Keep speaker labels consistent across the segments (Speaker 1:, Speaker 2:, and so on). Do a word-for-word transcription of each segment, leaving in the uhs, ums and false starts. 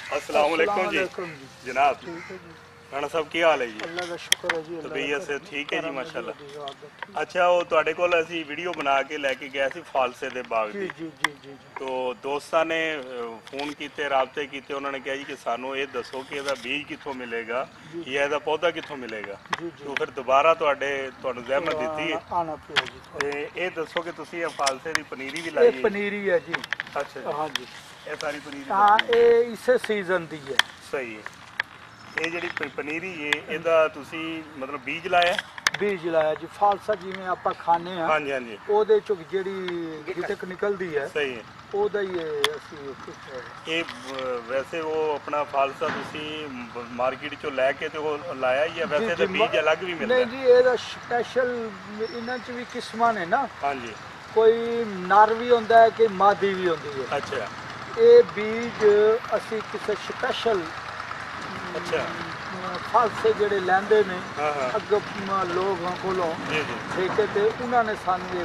Speaker 1: अस्सलाम वालेकुम जी जनाब।
Speaker 2: ठीक है जी,
Speaker 1: राणा साहब की हाल है जी?
Speaker 2: अल्लाह का शुक्र है जी।
Speaker 1: तबीयत से ठीक है जी माशाल्लाह।
Speaker 2: जी
Speaker 1: अच्छा ਉਹ ਤੁਹਾਡੇ ਕੋਲ ਅਸੀਂ ਵੀਡੀਓ ਬਣਾ ਕੇ ਲੈ ਕੇ ਗਏ ਸੀ ਫਾਲਸੇ ਦੇ ਬਾਗ
Speaker 2: जी
Speaker 1: ਦੀ।
Speaker 2: जी जी जी
Speaker 1: ਤੋ ਦੋਸਤਾਂ ਨੇ ਅਹ, ਫੋਨ ਕੀਤੇ ਰਾਬਤੇ ਕੀਤੇ ਉਹਨਾਂ ਨੇ ਕਿਹਾ ਜੀ ਕਿ ਸਾਨੂੰ ਇਹ ਦੱਸੋ ਕਿ ਇਹਦਾ ਬੀਜ ਕਿੱਥੋਂ ਮਿਲੇਗਾ ਜਾਂ ਇਹਦਾ ਪੌਦਾ ਕਿੱਥੋਂ ਮਿਲੇਗਾ।
Speaker 2: जी जी
Speaker 1: ਤੋ ਫਿਰ ਦੁਬਾਰਾ ਤੁਹਾਡੇ ਤੁਹਾਨੂੰ ਜ਼ਹਿਮਤ ਦਿੱਤੀ ਹੈ
Speaker 2: आना पिया जी।
Speaker 1: ਤੇ ਇਹ ਦੱਸੋ ਕਿ ਤੁਸੀਂ ਇਹ ਫਾਲਸੇ ਦੀ ਪਨੀਰੀ ਵੀ ਲਾਈ
Speaker 2: ये
Speaker 1: ਹੈ?
Speaker 2: पनीरी है जी।
Speaker 1: ਅੱਛਾ ਜੀ,
Speaker 2: हाँ जी,
Speaker 1: ਇਹ ਸਾਰੀ ਪਨੀਰੀ
Speaker 2: हाँ ये इसे सीजन दी है।
Speaker 1: ਸਹੀ ਹੈ। ਇਹ ਜਿਹੜੀ ਪ- ਪਨੀਰੀ ਹੈ ਇਹਦਾ ਤੁਸੀਂ ਮਤਲਬ ਬੀਜ ਲਾਇਆ?
Speaker 2: बीज लाया जी। फालसा जिमें ਆਪਾਂ ਖਾਣੇ ਆ
Speaker 1: ਹਾਂਜੀ ਹਾਂਜੀ
Speaker 2: ਉਹਦੇ ਚੋਂ ਜਿਹੜੀ ਗਿਟਕ ਨਿਕਲਦੀ ਹੈ
Speaker 1: ਸਹੀ ਹੈ।
Speaker 2: ਉਹਦਾ ਹੀ ਇਹ ਅਸੀਂ
Speaker 1: ਇਹ ਅਹ, ਵੈਸੇ ਉਹ ਆਪਣਾ ਫਾਲਸਾ ਤੁਸੀਂ ਮਾਰਕੀਟ ਚੋਂ ਲੈ ਕੇ ਤੇ ਉਹ ਲਾਇਆ ਜਾਂ ਵੈਸੇ ਤਾਂ ਬੀਜ ਅਲੱਗ ਵੀ ਮਿਲਦਾ?
Speaker 2: ਨਹੀਂ ਜੀ, ਇਹਦਾ ਸਪੈਸ਼ਲ ਇਹਨਾਂ ਚ ਵੀ ਕਿਸਮਾਂ ਨੇ ਨਾ,
Speaker 1: ਹਾਂਜੀ
Speaker 2: ਕੋਈ ਨਰ ਵੀ ਹੁੰਦਾ ਹੈ ਕਿ ਮਾਦੀ ਵੀ ਹੁੰਦੀ ਹੈ।
Speaker 1: ਅੱਛਾ
Speaker 2: ਇਹ ਬੀਜ ਅਸੀਂ ਕਿਸੇ ਸਪੈਸ਼ਲ
Speaker 1: ਅੱਛਾ
Speaker 2: ਫਾਲਸੇ ਜਿਹੜੇ ਲੈਂਦੇ ਨੇ
Speaker 1: ਹਾਂ ਹਾਂ
Speaker 2: ਅੱਗੇ ਮ- ਲੋਕਾਂ ਕੋਲੋਂ
Speaker 1: ਜੀ ਜੀ
Speaker 2: ਠੇਕੇ ਤੇ, ਉਹਨਾਂ ਨੇ ਸਾਨੂੰ ਇਹ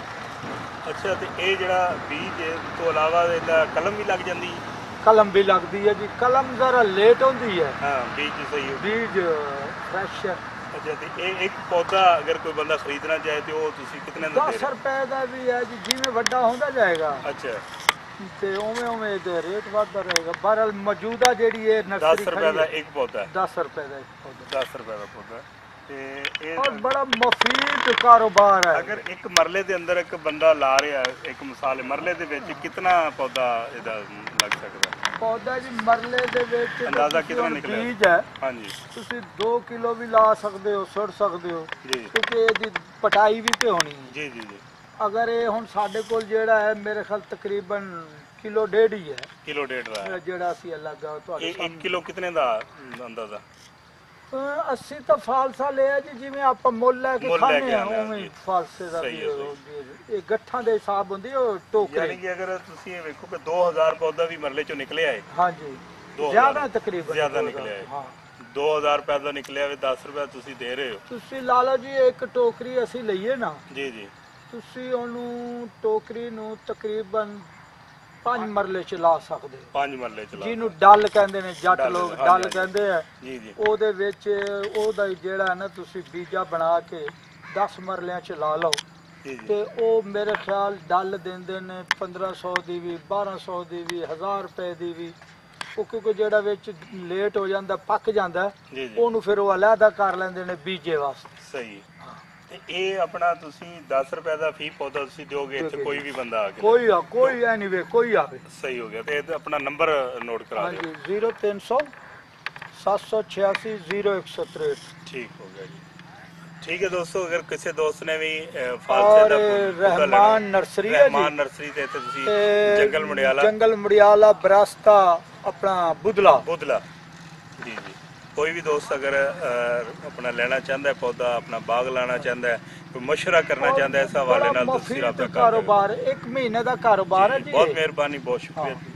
Speaker 2: ਬੀਜ
Speaker 1: ਅੱਛਾ। ਤੇ ਇਹ ਜਿਹੜਾ ਬੀਜ ਤੋਂ ਇਲਾਵਾ ਇਹਦਾ ਕਲਮ ਵੀ ਲੱਗ ਜਾਂਦੀ ਹੈ?
Speaker 2: ਕਲਮ ਵੀ ਲੱਗਦੀ ਹੈ ਜੀ। ਕਲਮ ਜ਼ਰਾ ਲੇਟ ਹੁੰਦੀ ਹੈ,
Speaker 1: ਹਾਂ ਬੀਜ ਸਹੀ ਹੋ।
Speaker 2: ਬੀਜ ਫਰੈਸ਼ ਹੈ।
Speaker 1: ਅੱਛਾ ਤੇ ਇਹ ਇੱਕ ਪੌਦਾ ਅਗਰ ਕੋਈ ਬੰਦਾ ਖਰੀਦਣਾ ਚਾਹੇ ਤੇ ਉਹ ਤੁਸੀਂ ਕਿਤਨੇ ਦਾ ਦੇ
Speaker 2: ਦਸ
Speaker 1: ਰਹੇ
Speaker 2: ਰੁਪਏ ਦਾ ਵੀ ਹੈ ਜੀ, ਜਿਵੇਂ ਵੱਡਾ ਹੁੰਦਾ ਜਾਏਗਾ
Speaker 1: ਹੋ? ਅੱਛਾ
Speaker 2: ਤੇ ਉਵੇਂ ਉਵੇਂ ਇਹਦੇ ਰੇਟ ਵੱਧਦਾ ਰਹੇਗਾ। ਬਹਰਹਾਲ ਮੌਜੂਦਾ ਜਿਹੜੀ ਇਹ
Speaker 1: ਦਸ
Speaker 2: ਨਰਸਰੀ
Speaker 1: ਰੁਪਏ ਦਾ ਇੱਕ ਪੌਦਾ?
Speaker 2: ਦਸ ਰੁਪਏ ਦਾ ਇੱਕ ਪੌਦਾ,
Speaker 1: ਦਸ ਰੁਪਏ ਦਾ ਪੌਦਾ। ਤੇ ਇਹ
Speaker 2: ਔਰ ਬੜਾ ਮਫੀਦ ਕਾਰੋਬਾਰ ਹੈ।
Speaker 1: ਅਗਰ ਇੱਕ ਮਰਲੇ ਦੇ ਅੰਦਰ ਇੱਕ ਬੰਦਾ ਲਾ ਰਿਹਾ ਇੱਕ ਮਿਸਾਲ ਮਰਲੇ ਦੇ ਵਿੱਚ ਕਿੰਨਾ ਪੌਦਾ ਇਹਦਾ ਲੱਗ ਸਕਦਾ?
Speaker 2: ਪੌਦਾ ਜੀ ਮਰਲੇ ਦੇ ਵਿੱਚ
Speaker 1: ਅੰਦਾਜ਼ਾ
Speaker 2: ਤੁਸੀਂ
Speaker 1: ਕਿਤਨਾ
Speaker 2: ਹੁਣ
Speaker 1: ਨਿਕਲਿਆ?
Speaker 2: ਬੀਜ ਹੈ,
Speaker 1: ਹਾਂਜੀ
Speaker 2: ਤੁਸੀਂ ਦੋ ਕਿਲੋ ਵੀ ਲਾ ਸਕਦੇ ਹੋ, ਸੁੱਟ ਸਕਦੇ ਹੋ,
Speaker 1: ਜੀ
Speaker 2: ਕਿਉਂਕਿ ਇਹਦੀ ਪਟਾਈ ਵੀ ਤੇ ਹੋਣੀ ਹੈ।
Speaker 1: ਜੀ ਜੀ ਜੀ
Speaker 2: ਅਗਰ ਇਹ ਹੁਣ ਸਾਡੇ ਕੋਲ ਜਿਹੜਾ ਹੈ ਮੇਰੇ ਖਿਆਲ ਤਕਰੀਬਨ ਕਿਲੋ ਡੇਢ ਹੀ ਹੈ
Speaker 1: ਕਿਲੋ ਡੇਢ ਦਾ ਹੈ।
Speaker 2: ਜਿਹੜਾ ਅਸੀਂ ਅਲੱਗ ਤੁਹਾਡੇ
Speaker 1: ਇਹ ਇੱਕ ਕਿਲੋ ਕਿਤਨੇ ਦਾ ਅੰਦਾਜ਼ਾ?
Speaker 2: ਅਹ ਅਸੀਂ ਤਾਂ ਫਾਲਸਾ ਲਿਆ ਜੀ, ਜਿਵੇਂ ਆਪਾਂ ਮੁੱਲ ਲੈ ਕੇ
Speaker 1: ਮੁੱਲ ਲੈ
Speaker 2: ਖਾਣੇ
Speaker 1: ਕੇ
Speaker 2: ਆ
Speaker 1: ਆਉਂਦੇ ਹਾਂ
Speaker 2: ਉਵੇਂ
Speaker 1: ਜੀ।
Speaker 2: ਫਾਲਸੇ ਦਾ
Speaker 1: ਸਹੀ
Speaker 2: ਵੀ
Speaker 1: ਹੈ, ਸਹੀ।
Speaker 2: ਉਹ- ਇਹ ਗੱਠਾਂ ਦੇ ਹਿਸਾਬ ਹੁੰਦੀ ਉਹ
Speaker 1: ਯਾਨੀ
Speaker 2: ਟੋਕਰੇ।
Speaker 1: ਕਿ ਅਗਰ ਤੁਸੀਂ ਇਹ ਵੇਖੋ ਕਿ ਦੋ ਹਜ਼ਾਰ ਪੌਦਾ ਵੀ ਮਰਲੇ ਚੋਂ ਨਿਕਲਿਆ ਹੈ?
Speaker 2: ਹਾਂਜੀ,
Speaker 1: ਦੋ ਹਜ਼ਾਰ
Speaker 2: ਜ਼ਿਆਦਾ ਤਕਰੀਬਨ
Speaker 1: ਜ਼ਿਆਦਾ
Speaker 2: ਦੋ ਹਜ਼ਾਰ,
Speaker 1: ਨਿਕਲਿਆ ਹੈ।
Speaker 2: ਹਾਂ।
Speaker 1: ਦੋ ਹਜ਼ਾਰ ਰੁਪਏ ਦਾ ਨਿਕਲਿਆ ਵੀ ਦਸ ਰੁਪਏ ਤੁਸੀਂ ਦੇ ਰਹੇ ਹੋ?
Speaker 2: ਤੁਸੀਂ ਲਾ ਲਓ ਜੀ, ਇੱਕ ਟੋਕਰੀ ਅਸੀਂ ਲਈਏ ਨਾ,
Speaker 1: ਜੀ ਜੀ
Speaker 2: ਤੁਸੀਂ ਉਹਨੂੰ ਟੋਕਰੀ ਨੂੰ ਤਕਰੀਬਨ ਪੰਜ ਮਰਲੇ ਚ ਲਾ ਸਕਦੇ ਹੋ,
Speaker 1: ਪੰਜ ਮਰਲੇ ਚਲਾ
Speaker 2: ਜਿਹਨੂੰ ਡੱਲ ਕਹਿੰਦੇ ਨੇ ਜੱਟ
Speaker 1: ਡੱਲ,
Speaker 2: ਲੋਕ
Speaker 1: ਹਾਂਜੀ,
Speaker 2: ਡੱਲ
Speaker 1: ਹਾਂਜੀ।
Speaker 2: ਕਹਿੰਦੇ ਆ।
Speaker 1: ਜੀ ਜੀ
Speaker 2: ਉਹਦੇ ਵਿੱਚ ਉਹਦਾ ਹੀ ਜਿਹੜਾ ਨਾ ਤੁਸੀਂ ਬੀਜਾ ਬਣਾ ਕੇ ਦਸ ਮਰਲਿਆਂ ਚ ਲਾ ਲਓ
Speaker 1: ਜੀ ਜੀ
Speaker 2: ਤੇ ਉਹ ਮੇਰੇ ਖਿਆਲ ਡੱਲ ਦਿੰਦੇ ਨੇ ਪੰਦਰਾਂ ਸੌ ਦੀ ਵੀ, ਬਾਰਾਂ ਸੌ ਦੀ ਵੀ, ਹਜ਼ਾਰ ਰੁਪਏ ਦੀ ਵੀ। ਉਹ ਕਿਉਂਕਿ ਜਿਹੜਾ ਵਿੱਚ ਲੇਟ ਹੋ ਜਾਂਦਾ, ਪੱਕ ਜਾਂਦਾ,
Speaker 1: ਜੀ ਜੀ
Speaker 2: ਉਹਨੂੰ ਫਿਰ ਉਹ ਅਲੱਗਾ ਕਰ ਲੈਂਦੇ ਨੇ ਬੀਜੇ ਵਾਸਤੇ।
Speaker 1: ਸਹੀ। ਤੇ ਇਹ ਆਪਣਾ ਤੁਸੀਂ ਦਸ ਰੁਪਏ ਦਾ ਫੀ ਪੌਦਾ ਤੁਸੀਂ ਦਿਓਗੇ ਇੱਥੇ ਕੋਈ ਵੀ ਬੰਦਾ ਆ ਕੇ?
Speaker 2: ਕੋਈ ਆ ਕੋਈ ਐਨੀਵੇ ਕੋਈ ਆਵੇ।
Speaker 1: ਸਹੀ ਹੋ ਗਿਆ। ਤੇ ਇਹ ਆਪਣਾ ਨੰਬਰ ਨੋਟ ਕਰਾ ਦਿਓ।
Speaker 2: ਹਾਂਜੀ, ਜ਼ੀਰੋ ਤਿੰਨ ਸੌ ਸੱਤ ਸੌ ਛਿਆਸੀ ਜ਼ੀਰੋ ਇੱਕ ਸੌ ਤਰੇਹਠ।
Speaker 1: ਠੀਕ ਹੋ ਗਿਆ ਜੀ। ਠੀਕ ਹੈ ਦੋਸਤੋ, ਅਗਰ ਕਿਸੇ ਦੋਸਤ ਨੇ ਵੀ ਅਹ, ਫਾਲਸੇ
Speaker 2: ਔਰ
Speaker 1: ਦਾ ਪੌਦਾ ਲੈਣਾ-
Speaker 2: ਰਹਿਮਾਨ ਨਰਸਰੀ ਹੈ
Speaker 1: ਰਹਿਮਾਨ
Speaker 2: ਜੀ,
Speaker 1: ਨਰਸਰੀ ਤੇ ਇੱਥੇ ਤੁਸੀਂ
Speaker 2: ਤੇ
Speaker 1: ਜੰਗਲ ਮੁੰਡਿਆਲਾ
Speaker 2: ਜੰਗਲ ਮੁੰਡਿਆਲਾ ਬਰਾਸਤਾ ਆਪਣਾ ਬੁਦਲਾ।
Speaker 1: ਬੁਦਲਾ ਜੀ ਜੀ ਕੋਈ ਵੀ ਦੋਸਤ ਅਗਰ ਅਹ, ਆਪਣਾ ਲੈਣਾ ਚਾਹੁੰਦਾ ਹੈ ਪੌਦਾ, ਆਪਣਾ ਬਾਗ ਲਾਣਾ ਚਾਹੁੰਦਾ ਹੈ, ਕੋਈ ਮਸ਼ਵਰਾ ਕਰਨਾ ਚਾਹੁੰਦਾ ਹੈ, ਇਸ ਹਵਾਲੇ ਨਾਲ ਤੁਸੀਂ
Speaker 2: ਬੜਾ
Speaker 1: ਰਾਬਤਾ
Speaker 2: ਮਫੀਦ
Speaker 1: ਕਰ ਸਕਦੇ ਹੋ।
Speaker 2: ਕਾਰੋਬਾਰ, ਇੱਕ ਮਹੀਨੇ ਦਾ ਕਾਰੋਬਾਰ ਹੈ
Speaker 1: ਜੀ,
Speaker 2: ਜੀ।
Speaker 1: ਬਹੁਤ
Speaker 2: ਇਹ।
Speaker 1: ਮਿਹਰਬਾਨੀ, ਬਹੁਤ ਸ਼ੁਕਰੀਆ।
Speaker 2: ਹਾਂ।